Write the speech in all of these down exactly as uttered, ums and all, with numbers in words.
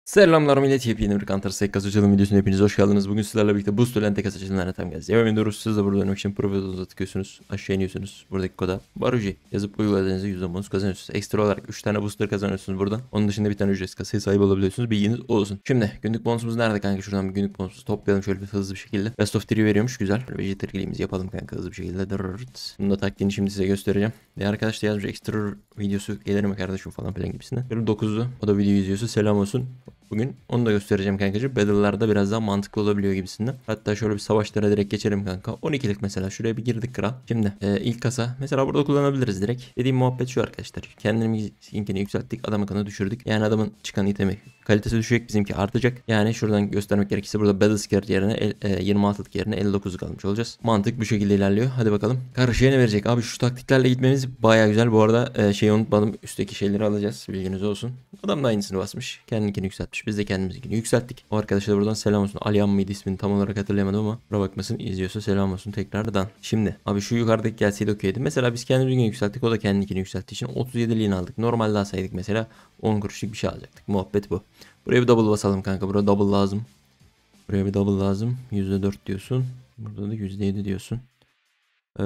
Selamlar millet, yepyeni bir Counter Strike kasa açılım videosuna hepiniz hoş geldiniz. Bugün sizlerle birlikte Boost Lente kasa açılımlarına tam geleceğiz. Devam ediyoruz. Siz de burada oynamak için profil tıklıyorsunuz. Aşağı iniyorsunuz. Buradaki koda Baruji yazıp uyguladığınızda yüzde on bonus kazanıyorsunuz. Ekstra olarak üç tane booster kazanıyorsunuz buradan. Onun dışında bir tane ücretsiz kasaya sahip olabiliyorsunuz. Bilginiz olsun. Şimdi günlük bonusumuz nerede kanka? Şuradan bir günlük bonusumuzu toplayalım şöyle bir hızlı bir şekilde. Best of üç veriyormuş, güzel. Vegetariliğimizi yapalım kanka hızlı bir şekilde. Dırırt. Bunun da taktiğini şimdi size göstereceğim. Bir arkadaş da yazmış ekstra videosu gelir mi kardeşim falan filan gibisinden. Böyle dokuzdu. O da video izliyorsa selam olsun. Bugün onu da göstereceğim kankacığım. Battle'larda biraz daha mantıklı olabiliyor gibisinden. Hatta şöyle bir savaşlara direkt geçelim kanka. on ikilik mesela şuraya bir girdik kral. Şimdi e, ilk kasa mesela burada kullanabiliriz direkt. Dediğim muhabbet şu arkadaşlar. Kendimizinkini yükselttik, adamın kanı düşürdük. Yani adamın çıkan itemi kalitesi düşecek, bizimki artacak. Yani şuradan göstermek gerekirse burada Battle Scar yerine e, yirmi altılık yerine elli dokuzluk almış olacağız. Mantık bu şekilde ilerliyor. Hadi bakalım. Karşıya ne verecek? Abi şu taktiklerle gitmemiz baya güzel. Bu arada e, şeyi unutmadım. Üstteki şeyleri alacağız. Bilginiz olsun. Adam da aynısını basmış. Kendininkini yükseltmiş. Biz de kendimizinkini yükselttik. O arkadaşlar buradan selam olsun. Aliyan mıydı ismini tam olarak hatırlayamadım ama buna bakmasın, izliyorsa selam olsun tekrardan. Şimdi abi şu yukarıdaki gelseydi okeydi. Mesela biz kendimizinkini yükselttik. O da kendininkini yükselttiği için otuz yediliğini aldık. Normalde alsaydık mesela on kuruşluk bir şey alacaktık. Muhabbet bu. Buraya bir double basalım kanka. Burada double lazım. Buraya bir double lazım. yüzde dört diyorsun. Burada da yüzde yedi diyorsun. Ee,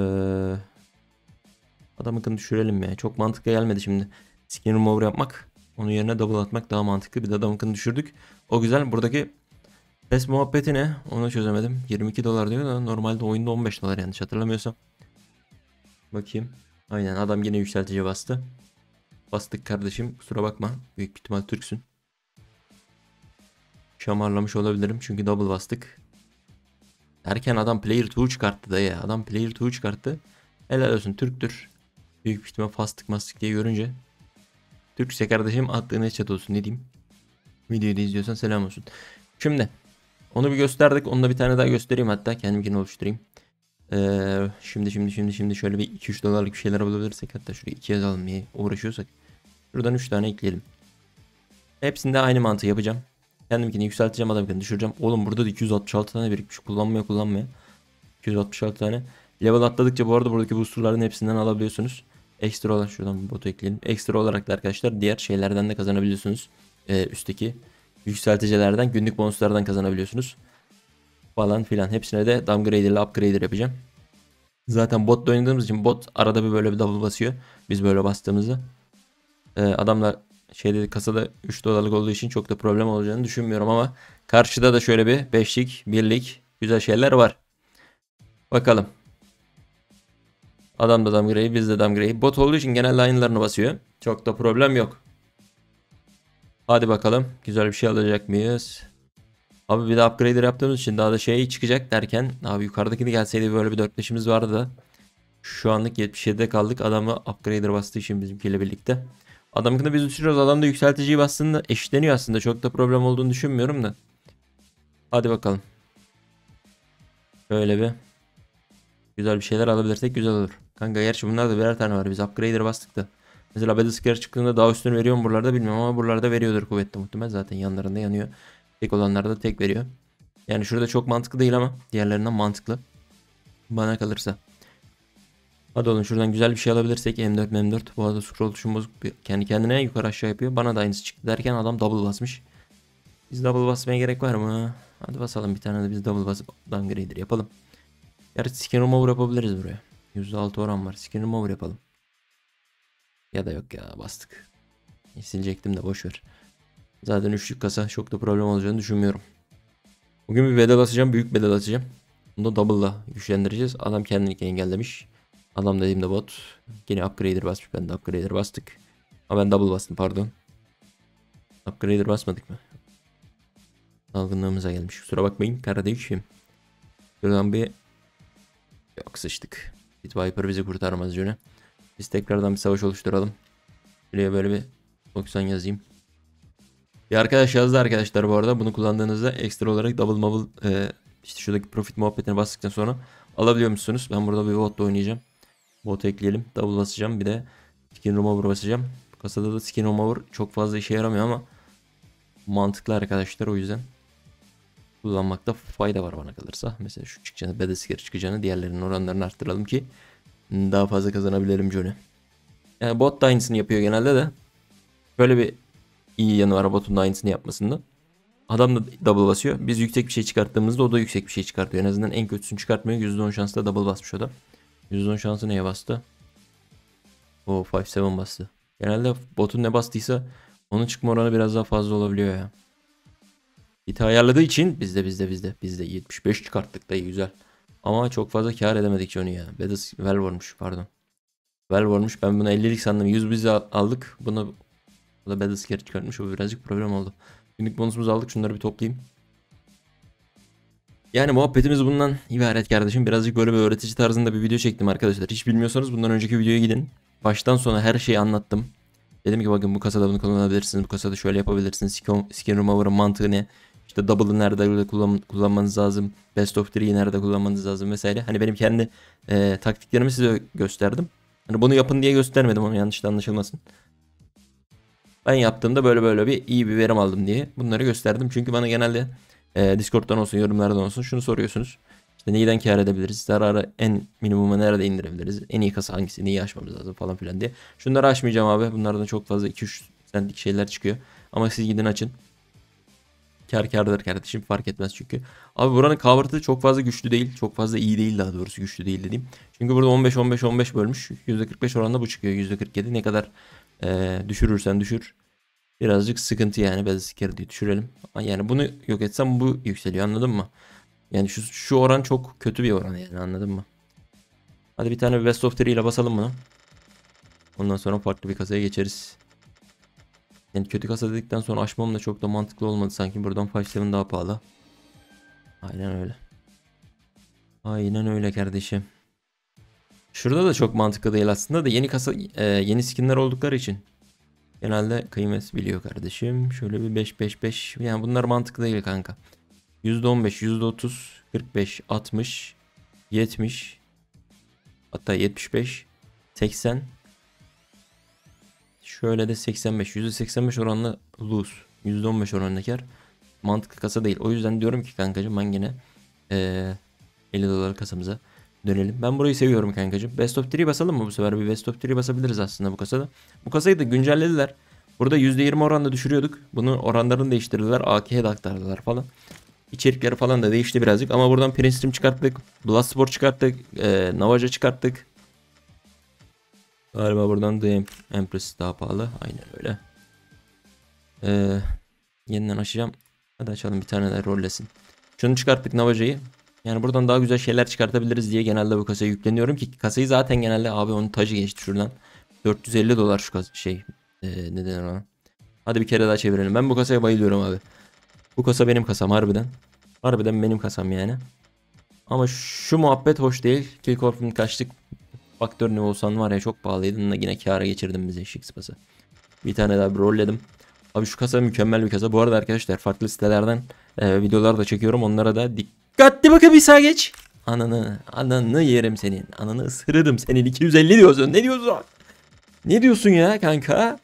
adamı düşürelim ya. Çok mantıklı gelmedi şimdi. Skin remover yapmak. Onun yerine double atmak daha mantıklı. Bir de adamı düşürdük. O güzel. Buradaki pes muhabbeti ne? Onu çözemedim. yirmi iki dolar diyor da normalde oyunda on beş dolar yanlış hatırlamıyorsam. Bakayım. Aynen adam yine yükseltici bastı. Bastık kardeşim. Kusura bakma. Büyük ihtimal Türksün. Şamarlamış olabilirim çünkü double bastık. Derken adam player iki çıkarttı da ya. Adam player iki çıkarttı. Helal olsun, Türktür. Büyük bir ihtimal fastık mastık diye görünce. Türkse kardeşim attığın headshot olsun ne diyeyim. Videoyu da izliyorsan selam olsun. Şimdi onu bir gösterdik. Onu da bir tane daha göstereyim, hatta kendimkini oluşturayım. Ee, şimdi şimdi şimdi şimdi şöyle bir iki üç dolarlık bir şeyler bulabilirsek, hatta şuraya iki yazalım diye uğraşıyorsak. Şuradan üç tane ekleyelim. Hepsinde aynı mantığı yapacağım. Kendimkini yükselteceğim, adamkini düşüreceğim. Oğlum burada da iki yüz altmış altı tane birikmiş. Kullanmaya kullanmaya. iki yüz altmış altı tane. Level atladıkça bu arada buradaki boosterların hepsinden alabiliyorsunuz. Ekstra olarak şuradan bir botu ekleyelim. Ekstra olarak da arkadaşlar diğer şeylerden de kazanabiliyorsunuz. Ee, üstteki yükselticilerden, günlük bonuslardan kazanabiliyorsunuz. Falan filan. Hepsine de downgrader ile upgrader yapacağım. Zaten botla oynadığımız için bot arada bir böyle bir double basıyor. Biz böyle bastığımızda. Ee, adamla şeyde kasada üç dolarlık olduğu için çok da problem olacağını düşünmüyorum ama karşıda da şöyle bir beşlik, birlik güzel şeyler var. Bakalım. Adam da downgrade, biz de downgrade. Bot olduğu için genelde aynılarını basıyor. Çok da problem yok. Hadi bakalım. Güzel bir şey alacak mıyız? Abi bir de upgrader yaptığımız için daha da şey çıkacak derken abi yukarıdaki de gelseydi böyle bir dört beşimiz vardı da şu anlık yetmiş yedide kaldık. Adamı upgrader bastığı için bizimkiyle birlikte. Adamınkini biz düşürüyoruz. Adam da yükselticiyi bastığında eşitleniyor aslında. Çok da problem olduğunu düşünmüyorum da. Hadi bakalım. Böyle bir güzel bir şeyler alabilirsek güzel olur. Kanka gerçi bunlar da birer tane var. Biz upgrader bastık da. Mesela Battle Scare çıktığında daha üstünü veriyor mu buralarda bilmiyorum ama buralarda veriyordur kuvvetli muhtemel. Zaten yanlarında yanıyor. Tek olanlarda tek veriyor. Yani şurada çok mantıklı değil ama diğerlerinden mantıklı. Bana kalırsa. Hadi oğlum şuradan güzel bir şey alabilirsek M dört M dört. Bu arada scroll tuşum bozuk. Kendi kendine yukarı aşağı yapıyor. Bana da aynısı çıktı derken adam double basmış. Biz double basmaya gerek var mı? Hadi basalım bir tane de biz double basıp downgrader yapalım. Gerçi skin remover yapabiliriz buraya. yüzde altı oran var. Skin remover yapalım. Ya da yok ya, bastık. Silecektim de boşver. Zaten üçlük kasa çok da problem olacağını düşünmüyorum. Bugün bir bedel atacağım. Büyük bedel atacağım. Bunu da double'la güçlendireceğiz. Adam kendini engellemiş. Adam dediğimde bot. Yine upgrader basmış. Ben de upgrader bastık. Ama ben double bastım pardon. Upgrader basmadık mı? Dalgınlığımıza gelmiş. Kusura bakmayın kardeşim. Şuradan bir yok sıçtık. Pit Viper bizi kurtarmaz yöne. Biz tekrardan bir savaş oluşturalım. Buraya böyle bir doksan yazayım. Bir arkadaş yazdı arkadaşlar bu arada. Bunu kullandığınızda ekstra olarak double mobile e, işte şuradaki profit muhabbetine bastıktan sonra alabiliyor musunuz? Ben burada bir botla oynayacağım. Bot ekleyelim. Double basacağım. Bir de skin remover basacağım. Kasada da skin remover çok fazla işe yaramıyor ama mantıklı arkadaşlar, o yüzden kullanmakta fayda var bana kalırsa. Mesela şu çıkacağını, Bedesker çıkacağını, diğerlerinin oranlarını arttıralım ki daha fazla kazanabilirim Johnny. Yani bot da aynısını yapıyor genelde de. Böyle bir iyi yanı var botun da aynısını yapmasında. Adam da double basıyor. Biz yüksek bir şey çıkarttığımızda o da yüksek bir şey çıkartıyor. En azından en kötüsünü çıkartmıyor. yüzde on şansla double basmış o da. yüzde on şansı neye bastı? O beş yedi bastı. Genelde botun ne bastıysa onun çıkma oranı biraz daha fazla olabiliyor ya. Hita ayarladığı için bizde bizde bizde bizde yetmiş beş çıkarttık da iyi, güzel. Ama çok fazla kar edemedik onu ya. Bedis well vurmuş, pardon. Well vurmuş. Ben bunu ellilik sandım. yüz biz aldık. Bunu bu da Bedis kar çıkartmış. O birazcık problem oldu. Günlük bonusumuzu aldık. Şunları bir toplayayım. Yani muhabbetimiz bundan ibaret kardeşim. Birazcık böyle bir öğretici tarzında bir video çektim arkadaşlar. Hiç bilmiyorsanız bundan önceki videoya gidin. Baştan sona her şeyi anlattım. Dedim ki bakın bu kasada bunu kullanabilirsiniz. Bu kasada şöyle yapabilirsiniz. Skin Remover'ın mantığı ne? İşte double'ı nerede kullan kullanmanız lazım. Best of three'yi nerede kullanmanız lazım vesaire. Hani benim kendi e, taktiklerimi size gösterdim. Hani bunu yapın diye göstermedim, onu yanlış anlaşılmasın. Ben yaptığımda böyle böyle bir iyi bir verim aldım diye bunları gösterdim. Çünkü bana genelde e, Discord'dan olsun, yorumlardan olsun şunu soruyorsunuz. İşte neyden kâr edebiliriz? Zararı en minimuma nerede indirebiliriz? En iyi kasa hangisi? Neyi aşmamız lazım falan filan diye. Şunları açmayacağım abi. Bunlardan çok fazla iki üç centlik şeyler çıkıyor. Ama siz gidin açın. Kar kârdır kardeşim, fark etmez çünkü. Abi buranın cover'ı çok fazla güçlü değil. Çok fazla iyi değil, daha doğrusu güçlü değil dediğim. Çünkü burada on beş on beş on beş bölmüş. yüzde kırk beş oranında bu çıkıyor. yüzde kırk yedi ne kadar e, düşürürsen düşür. Birazcık sıkıntı yani. Basic carry diye düşürelim. Yani bunu yok etsem bu yükseliyor, anladın mı? Yani şu, şu oran çok kötü bir oran yani, anladın mı? Hadi bir tane best of three ile basalım bunu. Ondan sonra farklı bir kasaya geçeriz. Yani kötü kasa dedikten sonra açmam da çok da mantıklı olmadı sanki. Buradan beş yedi daha pahalı. Aynen öyle. Aynen öyle kardeşim. Şurada da çok mantıklı değil aslında da yeni kasa e, yeni skinler oldukları için genelde kıymet biliyor kardeşim. Şöyle bir beş beş beş, yani bunlar mantıklı değil kanka. yüzde on beş, yüzde otuz, kırk beş, altmış, yetmiş, hatta yetmiş beş, seksen. Şöyle de seksen beş, yüzde seksen beş oranla lose, yüzde on beş oranla kar. Mantıklı kasa değil. O yüzden diyorum ki kankacım ben yine ee, elli dolar kasamıza dönelim. Ben burayı seviyorum kankacım. Best of three basalım mı bu sefer? Bir Best of three basabiliriz aslında bu kasada. Bu kasayı da güncellediler. Burada yüzde yirmi oranla düşürüyorduk. Bunun oranlarını değiştirdiler. A K'ye de aktardılar falan. İçerikleri falan da değişti birazcık. Ama buradan Prince Stream çıkarttık. Bloodsport çıkarttık. E, Navaja çıkarttık. Galiba buradan The Empress daha pahalı. Aynen öyle. Ee, yeniden açacağım. Hadi açalım, bir tane de rollesin. Şunu çıkarttık, Navaja'yı. Yani buradan daha güzel şeyler çıkartabiliriz diye genelde bu kasaya yükleniyorum ki kasayı zaten genelde abi onun tacı geçti şuradan. dört yüz elli dolar şu kas şey. Ee, ne denir ona? Hadi bir kere daha çevirelim. Ben bu kasaya bayılıyorum abi. Bu kasa benim kasam harbiden. Harbiden benim kasam yani. Ama şu muhabbet hoş değil. Killcorp'un kaçtık. Faktör ne olsan var ya, çok pahalıydı. Yine kâra geçirdim bize eşik sıpası. Bir tane daha bir rolledim. Abi şu kasa mükemmel bir kasa. Bu arada arkadaşlar farklı sitelerden e, videolar da çekiyorum. Onlara da dikkatli bakın, bir sağa geç. Ananı, ananı yerim senin. Ananı ısırırım senin. iki yüz elli diyorsun. Ne diyorsun? Ne diyorsun ya kanka?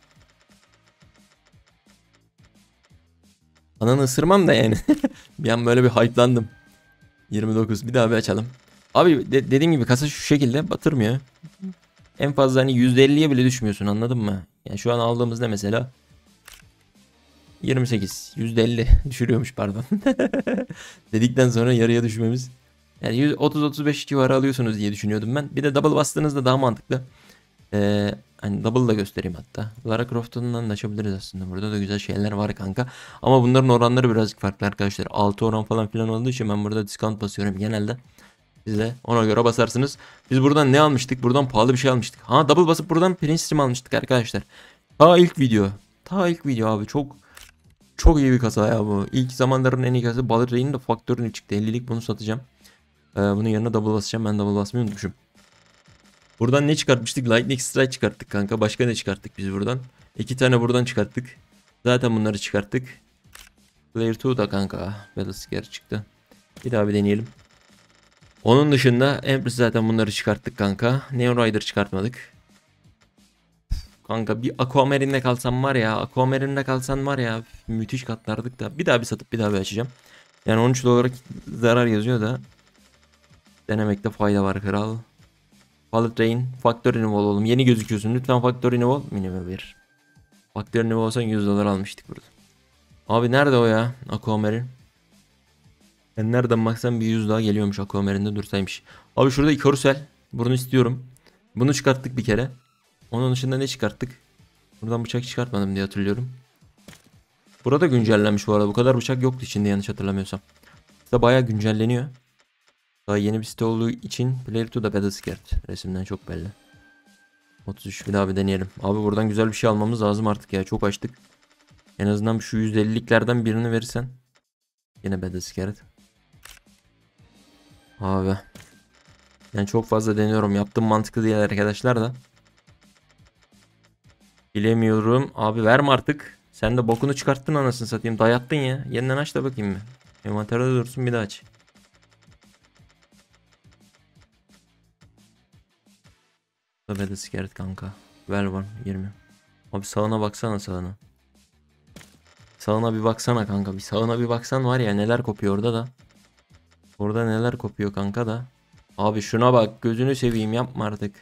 Ananı ısırmam da yani. Bir an böyle bir hype'landım. yirmi dokuz, bir daha bir açalım. Abi de dediğim gibi kasa şu şekilde batırmıyor. En fazla hani yüzde elliye bile düşmüyorsun, anladın mı? Yani şu an aldığımızda mesela yirmi sekiz, yüzde elli düşürüyormuş, pardon. Dedikten sonra yarıya düşmemiz. Yani otuz otuz beş civarı alıyorsunuz diye düşünüyordum ben. Bir de double bastığınızda daha mantıklı. Ee, hani double da göstereyim hatta. Lara Croft'undan da açabiliriz aslında. Burada da güzel şeyler var kanka. Ama bunların oranları birazcık farklı arkadaşlar. altı oran falan filan olduğu için ben burada discount basıyorum genelde. Siz de ona göre basarsınız. Biz buradan ne almıştık? Buradan pahalı bir şey almıştık. Ha, double basıp buradan Prince Stream almıştık arkadaşlar. Ta ilk video. Ta ilk video abi. Çok çok iyi bir kasa ya bu. İlk zamanların en iyi kasası. Balleray'ın da faktörünü çıktı. ellilik bunu satacağım. Ee, bunun yerine double basacağım. Ben double basmayı unutmuşum. Buradan ne çıkartmıştık? Lightning Strike çıkarttık kanka. Başka ne çıkarttık biz buradan? İki tane buradan çıkarttık. Zaten bunları çıkarttık. Player iki da kanka. Battle Scare çıktı. Bir daha bir deneyelim. Onun dışında Empress zaten bunları çıkarttık kanka. Neon Rider çıkartmadık. Kanka bir Aquamarine'de kalsam var ya. Aquamarine'de kalsan var ya. Müthiş katlardık da. Bir daha bir satıp bir daha bir açacağım. Yani on üç dolara zarar yazıyor da. Denemekte fayda var kral. Pallet Rain. Faktör Renewal oğlum. Yeni gözüküyorsun. Lütfen Faktör Renewal. Minimum bir. Faktör Renewal olsan yüz dolar almıştık burada. Abi nerede o ya? Aquamarine. Ben nereden baksam bir yüz daha geliyormuş Aquamarine'de dursaymış. Abi şurada Icarusel. Bunu istiyorum. Bunu çıkarttık bir kere. Onun dışında ne çıkarttık? Buradan bıçak çıkartmadım diye hatırlıyorum. Burada güncellenmiş bu arada. Bu kadar bıçak yoktu içinde yanlış hatırlamıyorsam. Site bayağı güncelleniyor. Daha yeni bir site olduğu için Player to the Battleskirt. Resimden çok belli. otuz üç bir daha bir deneyelim. Abi buradan güzel bir şey almamız lazım artık ya. Çok açtık. En azından şu yüz elliliklerden birini verirsen. Yine Battleskirt. Abi. Yani çok fazla deniyorum. Yaptığım mantıklı değil arkadaşlar da. Bilemiyorum. Abi verme artık. Sen de bokunu çıkarttın anasını satayım. Dayattın ya. Yeniden aç da bakayım mı? Envanterde dursun bir daha aç. Tabii de sigaret kanka. Ver var yirmi. Abi sağına baksana sağına. Sağına bir baksana kanka. Bir sağına bir baksan var ya neler kopuyor orada da. Orada neler kopuyor kanka da. Abi şuna bak gözünü seveyim yapma artık.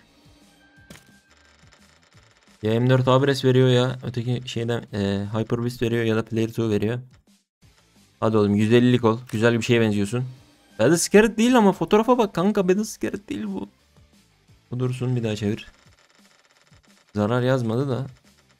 Ya M dört Abres veriyor ya. Öteki şeyden e, Hyper Beast veriyor ya da Player iki veriyor. Hadi oğlum yüz ellilik ol. Güzel bir şeye benziyorsun. Battle Scarlet değil ama fotoğrafa bak kanka. Battle Scarlet değil bu. Bu dursun bir daha çevir. Zarar yazmadı da.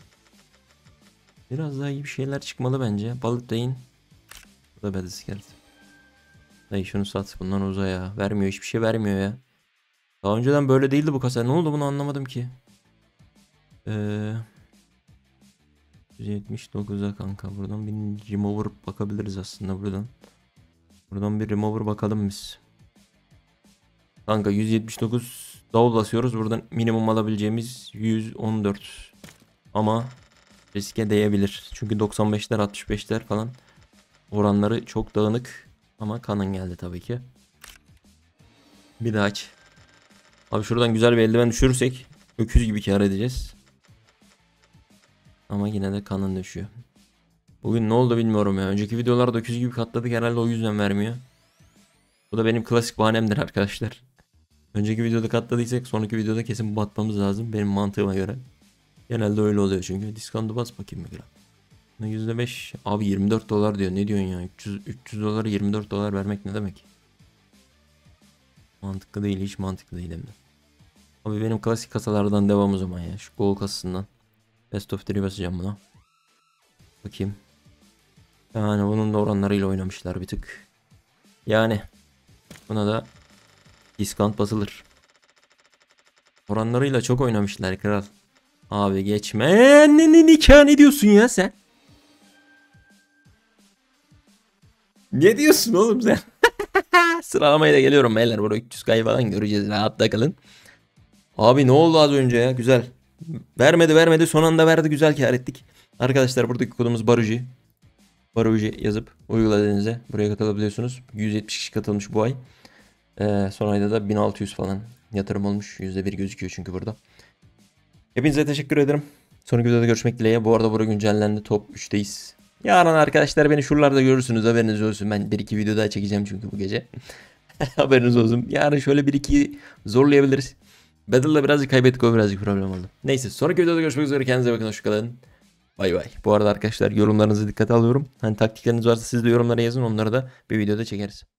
Biraz daha iyi bir şeyler çıkmalı bence. Balık dayın. Bu da Battle Scarlet. Dayı şunu sat. Bundan uza ya. Vermiyor hiçbir şey vermiyor ya. Daha önceden böyle değildi bu kasa. Ne oldu bunu anlamadım ki. Eee... yüz yetmiş dokuza kanka. Buradan bir remover bakabiliriz aslında buradan. Buradan bir remover bakalım biz. Kanka yüz yetmiş dokuz davul basıyoruz. Buradan minimum alabileceğimiz yüz on dört. Ama riske değebilir. Çünkü doksan beşler altmış beşler falan oranları çok dağınık. Ama kanın geldi tabii ki. Bir daha aç. Abi şuradan güzel bir eldiven düşürürsek öküz gibi kar edeceğiz. Ama yine de kanın düşüyor. Bugün ne oldu bilmiyorum ya. Önceki videolarda öküz gibi katladık herhalde o yüzden vermiyor. Bu da benim klasik bahanemdir arkadaşlar. Önceki videoda katladıysak sonraki videoda kesin batmamız lazım. Benim mantığıma göre. Genelde öyle oluyor çünkü. Discount'u bas bakayım bir gram. yüzde beş. Abi yirmi dört dolar diyor. Ne diyorsun ya? üç yüz, üç yüz dolara yirmi dört dolar vermek ne demek? Mantıklı değil. Hiç mantıklı değil hem de. Abi benim klasik kasalardan devam o zaman ya. Şu Gold kasasından. Best of üç basacağım buna. Bakayım. Yani bunun da oranlarıyla oynamışlar bir tık. Yani. Buna da discount basılır. Oranlarıyla çok oynamışlar kral. Abi geçme. Ne, ne nikah ne diyorsun ya sen? Ne diyorsun oğlum sen? Sıralamaya da geliyorum beyler. Burada üç yüz kayı falan göreceğiz. Rahatta kalın. Abi ne oldu az önce ya? Güzel. Vermedi vermedi. Son anda verdi. Güzel kar ettik. Arkadaşlar buradaki kodumuz Baruji. Baruji yazıp uyguladığınızda buraya katılabiliyorsunuz. yüz yetmiş kişi katılmış bu ay. Ee, son ayda da bin altı yüz falan yatırım olmuş. yüzde bir gözüküyor çünkü burada. Hepinize teşekkür ederim. Sonraki videoda görüşmek dileğiyle. Bu arada bura güncellendi. Top üçteyiz. Yarın arkadaşlar beni şuralarda görürsünüz. Haberiniz olsun. Ben bir iki video daha çekeceğim çünkü bu gece. Haberiniz olsun. Yarın şöyle bir iki zorlayabiliriz. Battle'da birazcık kaybettik. O birazcık problem oldu. Neyse sonraki videoda görüşmek üzere. Kendinize bakın. Hoşçakalın. Bay bay. Bu arada arkadaşlar yorumlarınızı dikkate alıyorum. Hani taktikleriniz varsa siz de yorumlara yazın. Onları da bir videoda çekeriz.